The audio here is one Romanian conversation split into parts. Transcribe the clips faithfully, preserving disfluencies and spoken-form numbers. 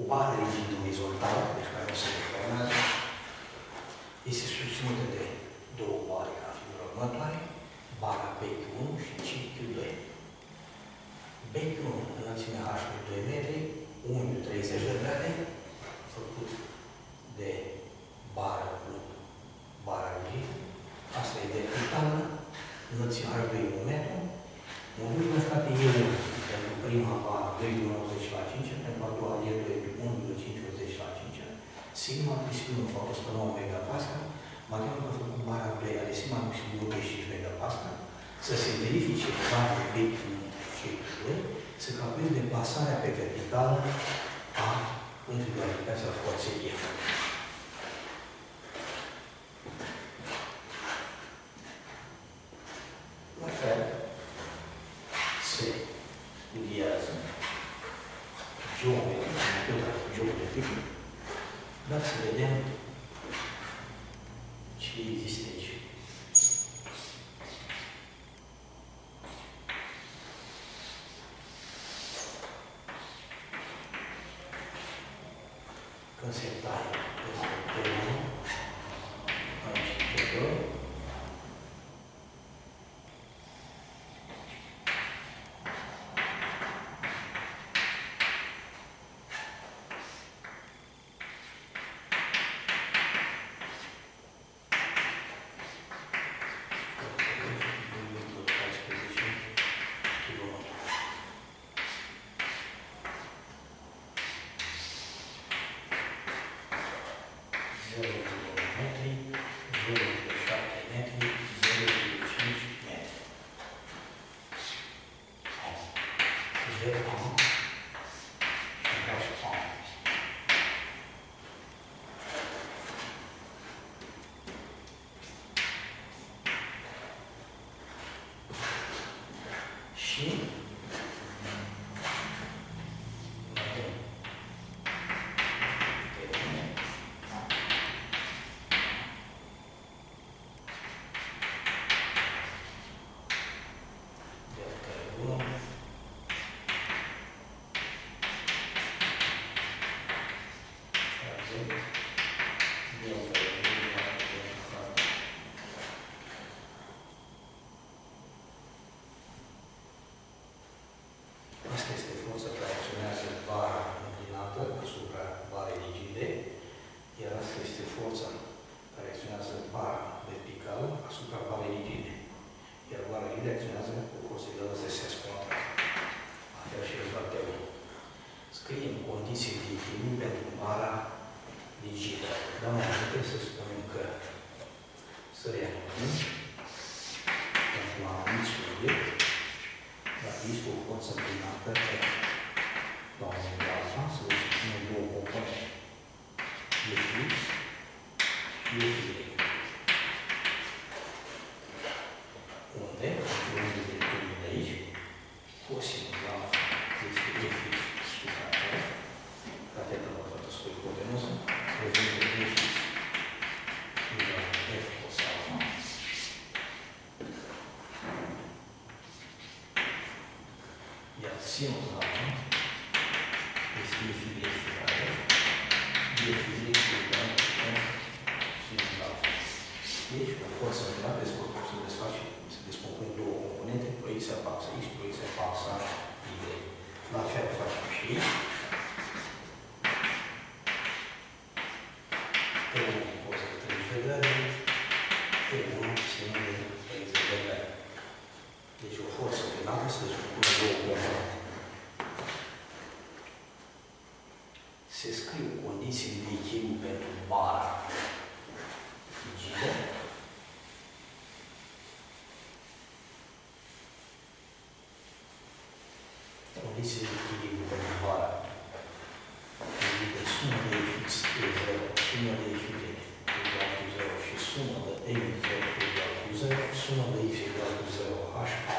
bară rigidă orizontală, deci care nu se deformează, este susținută de două bare ca figura următoare, bara B Q unu și C Q doi. B Q unu, înălțime H de doi metri, unghiul treizeci de grade, făcut de bară cu bara rigidă. Asta e verticală, înălțimea H doi un metru, unghiul ăsta pe E unu, pentru prima bară doi virgulă nouăzeci la cinci, pentru a doua E doi unu virgulă cincizeci la cinci, sigma plus unu fac o sută nouă megapascal, materialul a făcut bara doi are sigma plus douăzeci și cinci megapascal, să se verifice bara B Q unu și C Q doi, să calculeze deplasarea pe verticală a punctului de aplicație a forței F. La fel, se studiază geometrie, metoda geometrică, dar să vedem ce există aici. Când se taie este T unu, aici T doi, și asta este forța care acționează bara înclinată asupra barei rigide, iar asta este forța care acționează bara verticală asupra barei rigide, iar bara rigidă acționează cu forță egală de sens contrar. La fel și rezultatul. Scriem condiții de echilibru pentru bara rigidă. Dar mai înainte să spunem că să reamintim pentru a anumiți subiect, dacă este o forță înclinată pe la un moment alfa, să vă spunem două componente. E fix și e Y. Unde, unde de echilibru de aici, cosinul alfa este E fix supra F, cateta la toată scă hipotenuză, rezultă E fix egal F cos alfa. Iar sinus alfa este E fix supra F, E fix egal F sinus alfa. Deci, o forță înclinată se desface, se descompune două componente, proiecția paxa X, proiecția paxa Y. La fel facem și aici. T unu poză de treizeci de grade, T unu sinus de treizeci de grade. Deci o forță înclinată se descompune două componente. Se scriu condiții de echilibru pentru bara rigidă. Condiții de echilibru pentru bara rigidă, sumă de E fix e zero, sumă de E fix egal cu zero și sumă de E egal cu zero, sumă de X egal cu zero, H A.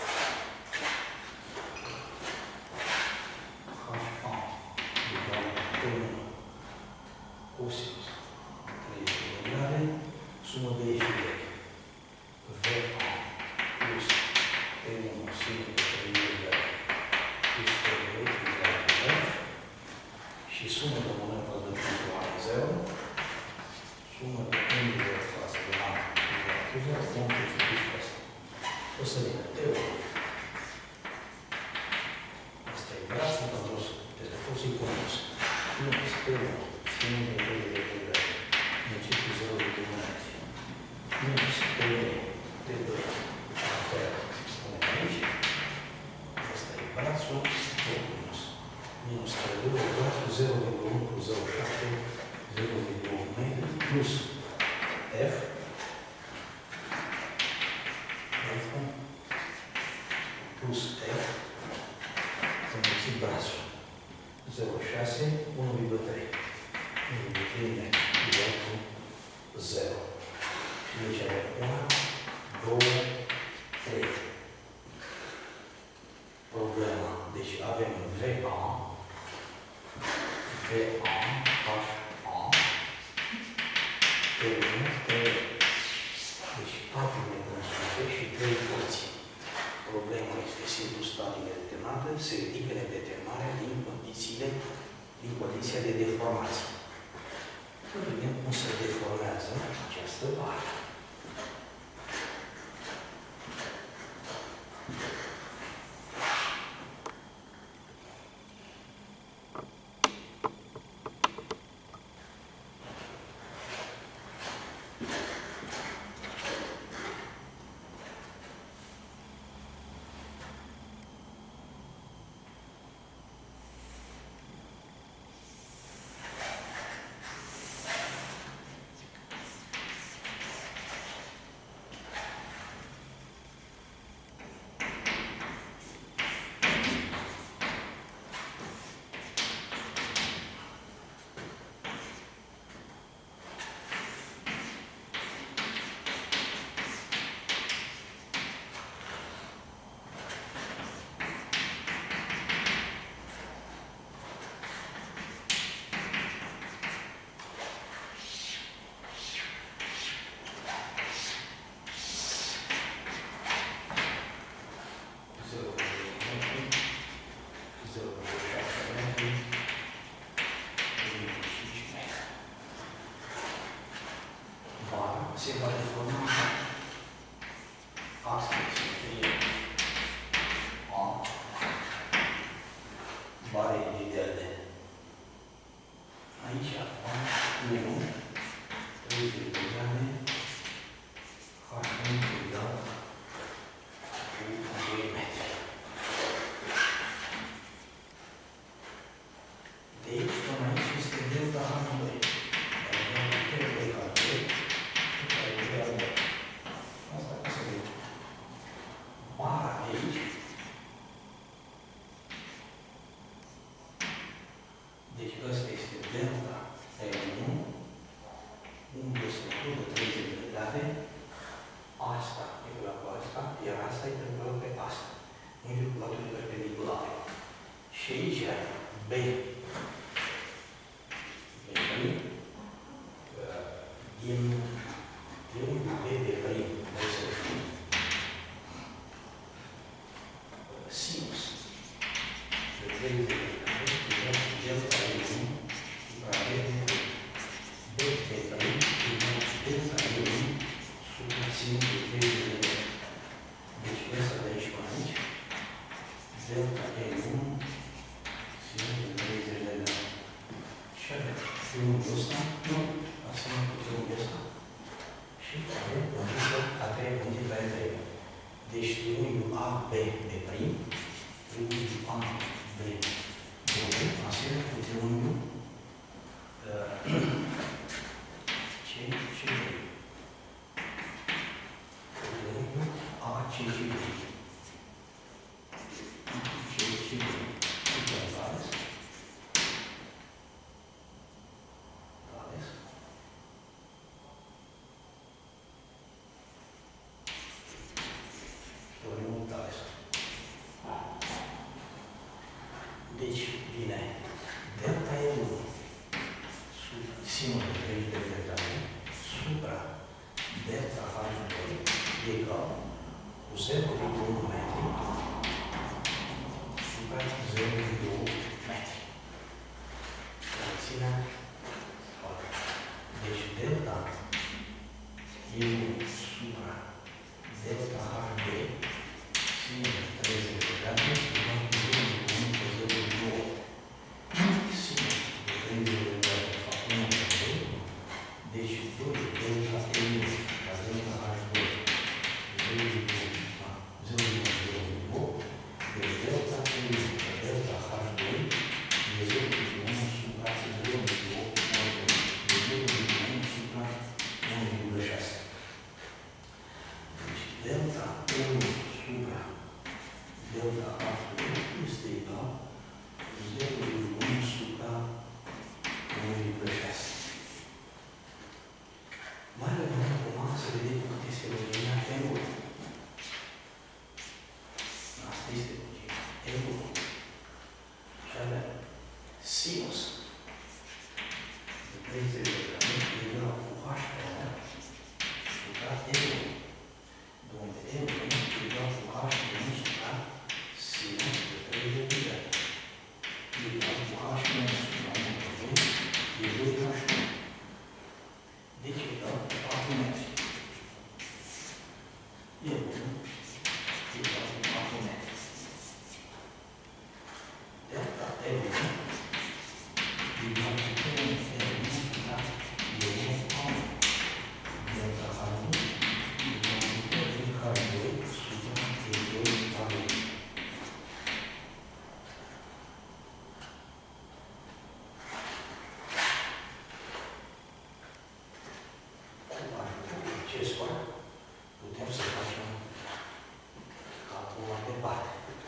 H A egal cu T unu cosinus treizeci de grade, sumă de E fix V A plus T unu sinus de treizeci de grade plus T doi egal cu F și și sumă de momentul de pentru A zero, sumă de unghiuri față de A zero, vom fi asta. O să vină T unu. Asta e brațul pentru telefonul condus. Nu este T unu. Ținem de T unu de T doi. Începe zero de comunație. Nu este T doi. T doi. La fel. Spune aici. Asta e brațul condus. Minus T doi, brațul zero virgulă unu plus zero virgulă șapte, zero virgulă unu metri, plus F, F plus F, înmulțit brațul, zero virgulă șase, unu virgulă trei, unu virgulă trei metri, igual cu zero. Și deci avem unu, doi, trei. Problema, deci avem V A, V A, H A, T unu, T doi. Deci patru necunoscute și trei forțe. Problema este simplu statică determinată, se ridică nedeterminarea din condițiile, din condiția de deformație. Să vedem cum se deformează această bară. Se va deforma astfel să fie A, bare ideale. Aici A unu, trei ideale, H unu egal cu doi metri. De aici până aici este delta H doi. Deci ăsta este delta L unu, unde se tură treizeci de grade, asta egal cu asta, iar asta e perpendicular pe asta. Unghiul cu laturi perpendiculare. Și aici B. B prim, din unghiul B de prim, o să fie sinus de treizeci de grade, delta L unu, supra B de B de prim, delta L unu, supra sinus de treizeci de grade. Deci ăsta de aici până aici, delta L unu, sinus de treizeci de grade. Și avem triunghiul ăsta, nu, asemenea cu triunghiul ăsta. Și avem unghiul a treia unghiul la E trei. Deci triunghiul A B de prim, triunghiul A B doi, asemenea cu triunghiul C C doi. Triunghiul A C C doi. C C doi. Ales. Ales. Triunghiul Ales. încălțimea. Deci delta E unu supra delta H doi sinus treizeci de grade egal cu zero virgulă unu pe zero virgulă opt. Sinus de treizeci de grade fac unu pe doi, deci doi delta E unu supra delta H doi zero virgulă zero virgulă opt, deci delta E unu pe delta H doi e zero virgulă unu supra zero virgulă opt de zero virgulă unu supra unu virgulă șase. Deci delta E unu supra delta H doi este egal cu zero virgulă unu supra unu virgulă șase. Mai rămâne acum să vedem cât este lungimea E unu. Asta este lungimea E unu. Și avem sinus de treizeci de grade egal cu H supra E unu, unde E unu egal cu H unu supra sinus de treizeci de grade egal cu H unu supra unu pe doi e doi H unu. Deci egal cu patru metri. E unu egal cu patru metri. Delta E unu egal cu E unu supra E unu A unu. Delta H unu egal cu E doi H doi supra E doi A doi. Cu ajutorul acestora putem să facem calculul mai departe.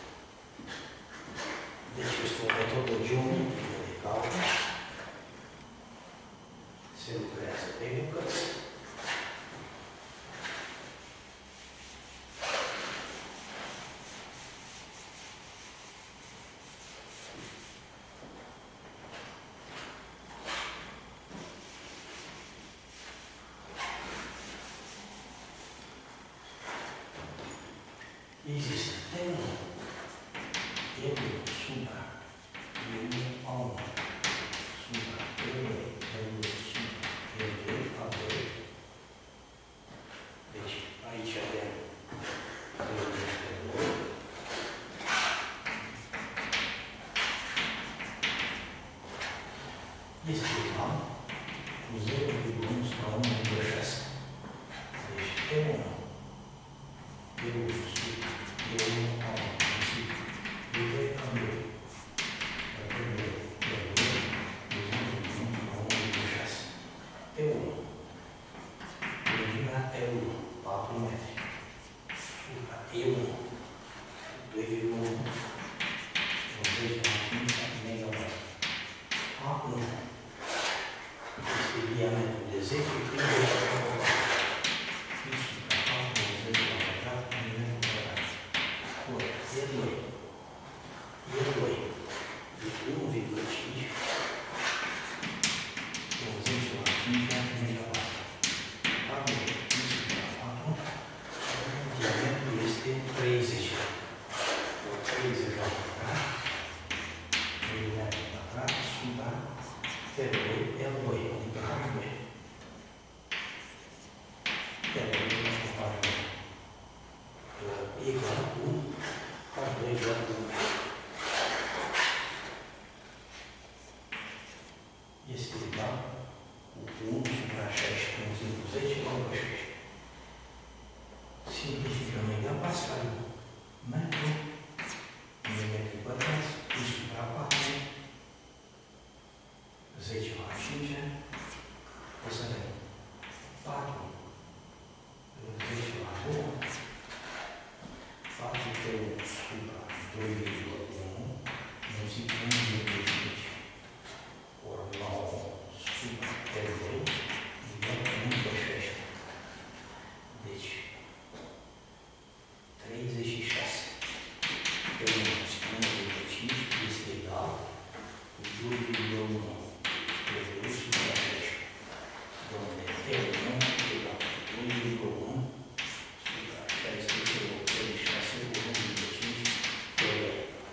Deci este o metodă geometrică de calcul. Se lucrează pe bucăți. Există E unu, E unu supra E unu A unu supra E doi, E doi supra E doi A doi. Deci aici avem E unu pe doi. Este egal cu zero virgulă unu supra unu virgulă șase. Deci E unu E unu supra E unu A unu supra E doi A doi. E doi E doi e zero virgulă unu supra unu virgulă șase. E unu. Lungimea E unu, patru metri. Supra E unu, doi virgulă unu. zece la cinci megametri. A unu este diametrul de zece prin zece la pătrat. Supra A unu, zece la pătrat, milimetru pătrat. Ori E doi. E doi de unu virgulă cinci ori zece la cinci megametri. A doi supra patru, diametrul este treizeci. Ori treizeci la pătrat, milimetru pătrat, supra T doi, L doi, adică H doi. T doi egal cu H doi. Egal cu H doi egal cu unu. Este egal cu unu supra șaisprezece, mulțim cu zece, ori șaisprezece. Simplificăm egal pascalul. Metru, milimetri pătrați, pi supra patru, zece la cinci, o să avem patru, zece la doi, patru pe unu supra doi virgulă unu, mulțim cu unu virgulă cinci, ori nouă supra T doi, egal cu unu virgulă șaisprezece. Deci, treizeci și șase pe unu virgulă cinci este egal cu doi virgulă unu. Donde T unu egal cu doi virgulă unu supra șaisprezece ori treizeci și șase ori unu virgulă cinci T doi.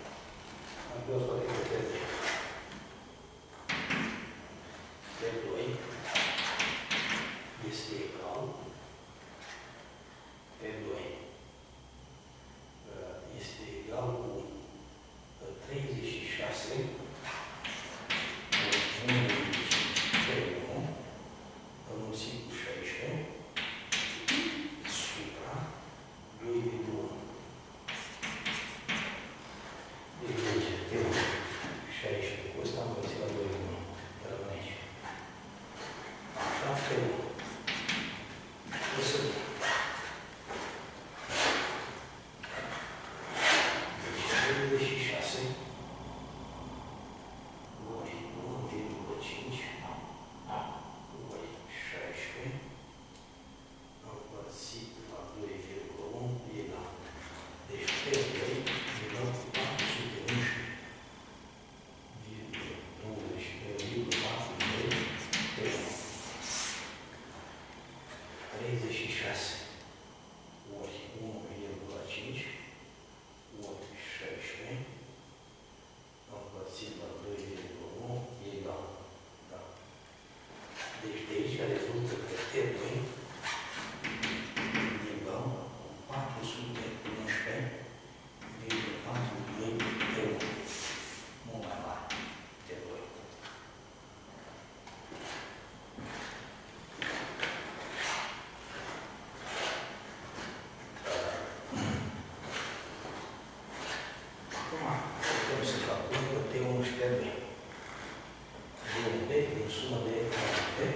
sumă de momente.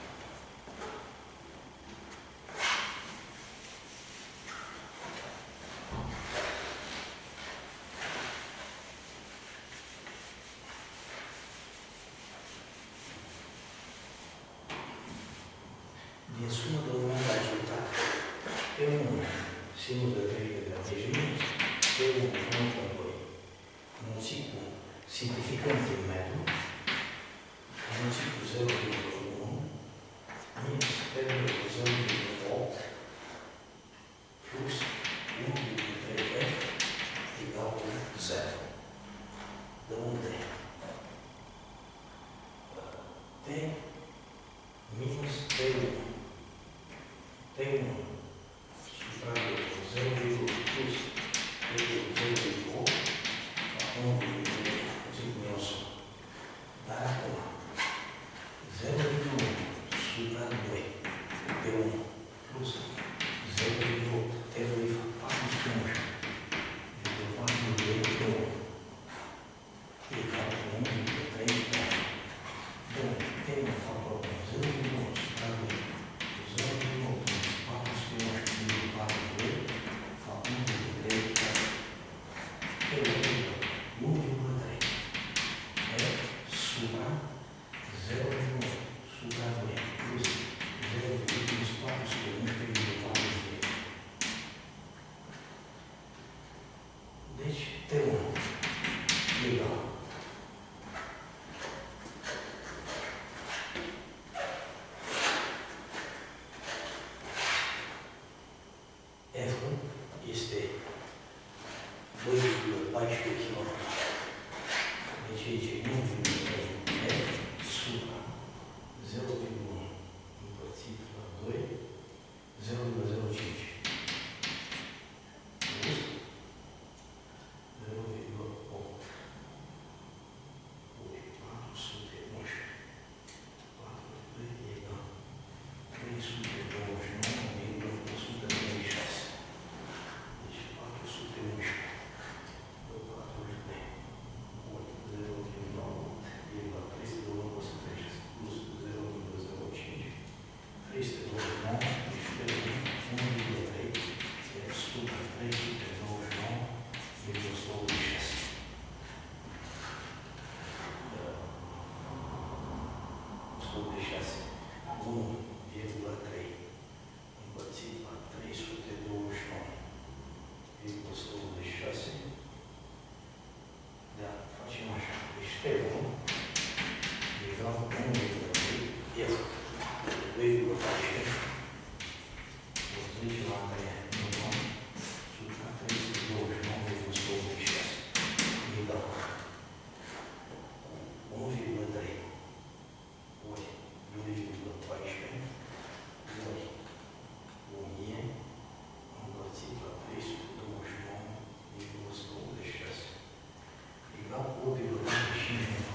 Din sumă de momente a rezultat P unu sinus de trei de deci minus P unu înmulțit cu doi înmulțit cu simplificăm prin metru înmulțit cu zero virgulă unu minus P unu cu zero virgulă opt plus unu virgulă trei F egal cu zero. De unde? T minus T unu. T unu supra zero virgulă plus zero virgulă opt sau unu virgulă trei, puțin cu miosul. Dar acum, zero virgulă unu supra doi T unu plus zero virgulă opt T doi patru sute unsprezece virgulă patru doi T unu egal cu unu virgulă trei F. Bun, T unu factor zero virgulă unu supra doi zero virgulă opt patru sute unsprezece virgulă patru doi fac unu virgulă trei F. T unu virgulă trei F supra zero virgulă opt supra doi plus zero virgulă patru sute unsprezece virgulă patruzeci și trei. Deci, T unu egal F este doi virgulă paisprezece kilograme. Deci aici e unu virgulă trei F supra zero virgulă unu împărțit la doi, zero virgulă zero cinci plus zero virgulă opt ori patru sute unsprezece. patru doi egal trei sute douăzeci și nouă virgulă o sută treizeci și șase. Deci patru sute unsprezece patruzeci de ori zero virgulă opt egal trei sute douăzeci și nouă o sută treizeci și șase plus zero virgulă zero cinci trei sute douăzeci și nouă unu virgulă trei F supra trei sute douăzeci și nouă virgulă o sută optzeci și șase. o sută optzeci și șase unu virgulă trei împărțit la trei sute douăzeci și nouă virgulă o sută optzeci și șase. Da, facem așa. Deci T unu egal cu unu virgulă trei F doi virgulă paisprezece o zece la trei newton supra trei sute douăzeci și nouă virgulă o sută optzeci și șase egal unu virgulă trei ori doi virgulă paisprezece ori o mie împărțit la trei sute douăzeci și nouă virgulă o sută optzeci și șase egal cu opt virgulă patruzeci și cinci newton.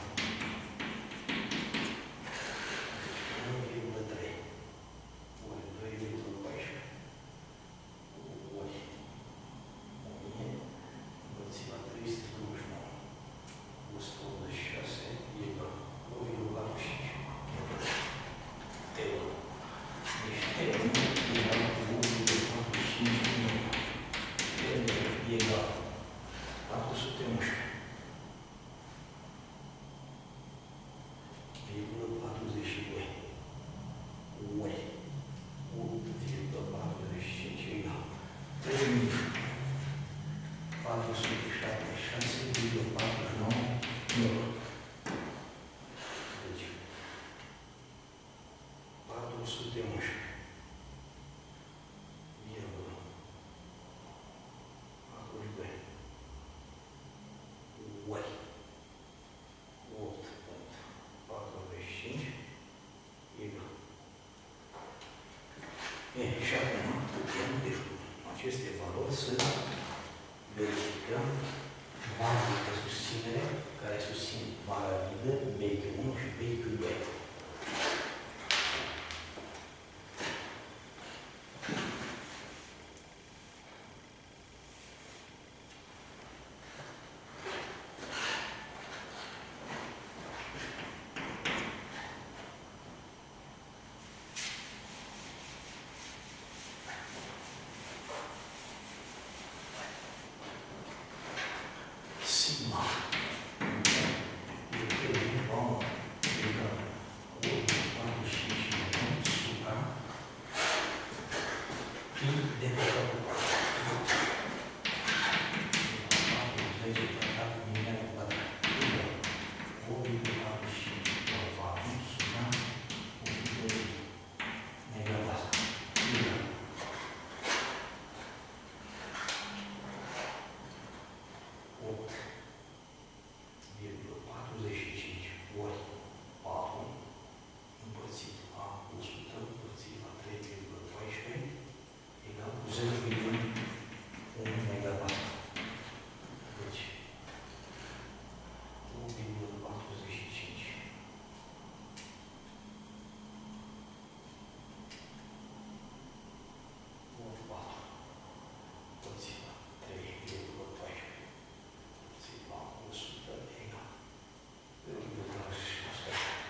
unu virgulă trei ori doi virgulă paisprezece ori o mie împărțit la trei sute douăzeci și nouă o sută optzeci și șase egal opt virgulă patruzeci și cinci. T unu. Deci T unu egal cu opt virgulă patruzeci și cinci newton. T unu egal patru sute unsprezece virgulă patruzeci și doi ori opt virgulă patruzeci și cinci egal trei mii patru sute șaptezeci și șase virgulă patruzeci și nouă newton. Deci patru sute unsprezece virgulă patruzeci și doi ori opt virgulă patruzeci și cinci egal. E, și acum putem, deci aceste valori să verificăm barele de susținere care susțin bara vidă B Q unu și B Q doi.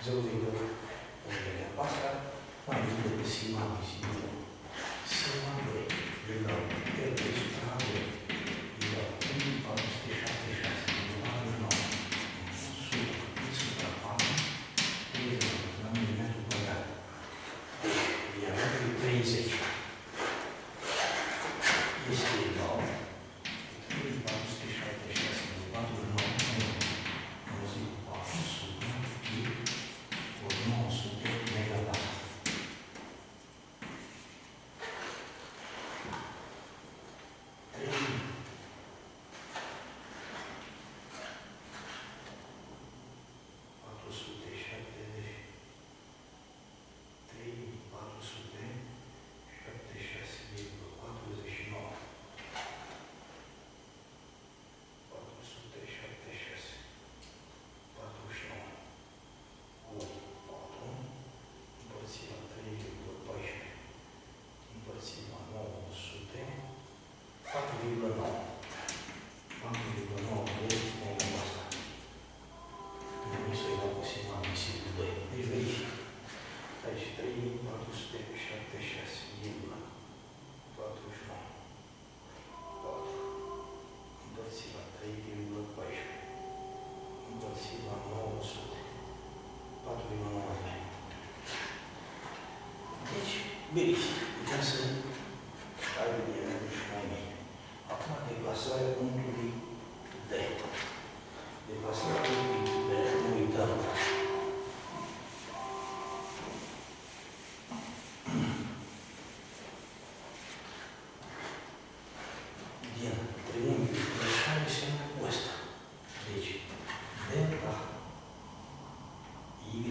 zero virgulă unu. Asta mai bine de sigma vizibilă. Sigma doi egal L de supra doi egal unu virgulă patru sute șaptezeci și șase virgulă nouă supra patru la milimetru pătrat. Deci, diametrul treizeci este egal trei mii patru sute șaptezeci și șase virgulă patruzeci și nouă mulțimit cu patru supra pi ori nouă sute megapascal. patru virgulă nouă. patru virgulă nouă de megapascal. Trebuie să-i dau cu sigma misibil doi. Deci verific. Aici trei mii patru sute șaptezeci și șase virgulă patruzeci și nouă. patru împărțit la trei virgulă paisprezece. Împărțit la nouă sute. patru virgulă nouă. Deci, verific. Putem să ai diametru și mai mic. Acum, deplasarea punctului D. Deplasarea punctului D, nu uităm. Din triunghiul care semnă cu ăsta. Deci, delta Y,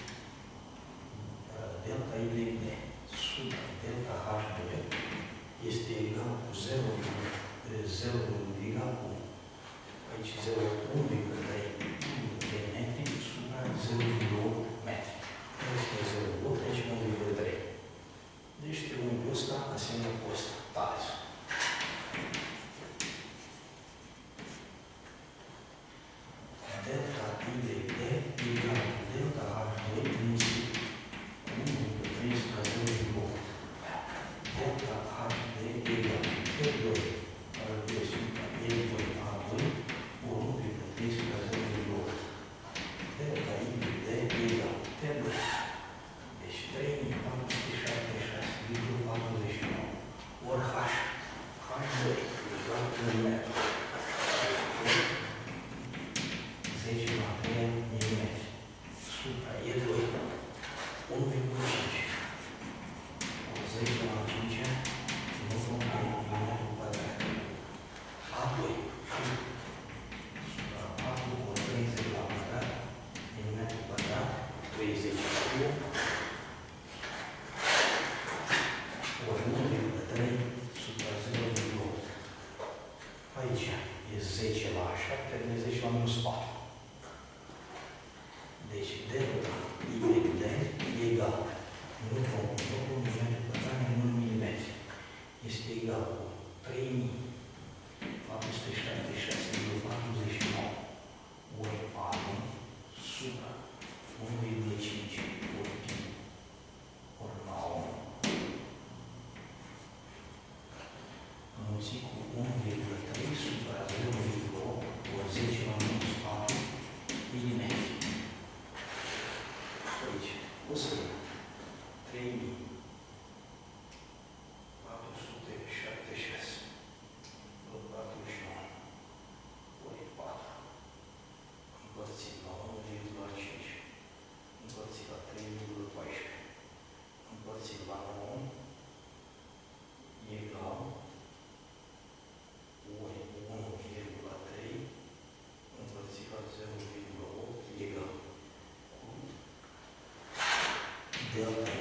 delta Y D sub delta H doi este egal cu zero egal cu aici zero virgulă unu virgulă trei de metri supra zero virgulă opt metri. Este zero virgulă opt, aici unu virgulă trei. Deci triunghiul ăsta asemenea cu ăsta, tales. Delta Y D egal cu delta H doi mulțimit cu unu virgulă trei supra zero virgulă opt. Delta H doi egal cu P doi L doi supra L doi A doi ori unu virgulă trei supra zero virgulă opt. Delta Y D egal cu P doi. Deci trei mii patru sute șaptezeci și șase virgulă patruzeci și nouă ori H. H doi egal cu un metru. zece la trei milimetri. Supra E doi unu virgulă cinci. zece la cinci unu virgulă trei milimetri pătrat. A doi supra patru ori treizeci la pătrat milimetri pătrat. treizeci la unu ori unu virgulă trei supra zero virgulă opt. Aici e zece la șapte, zece la minus patru. Deci delta Y D egal nu vom milimetri pătrat în unu milimetri. Este egal cu trei mii patru sute șaptezeci și șase virgulă patruzeci și nouă ori patru supra unu virgulă cinci ori pi ori nouă înmulțit cu unu virgulă trei supra zero virgulă opt ori zece la minus patru milimetri. Aici o să văd trei mii patru sute șaptezeci și șase ori patruzeci și nouă ori patru împărțit la unu virgulă cinci împărțit la trei virgulă paisprezece împărțit la nouă egal ori unu virgulă trei împărțit la zero virgulă opt egal cu delta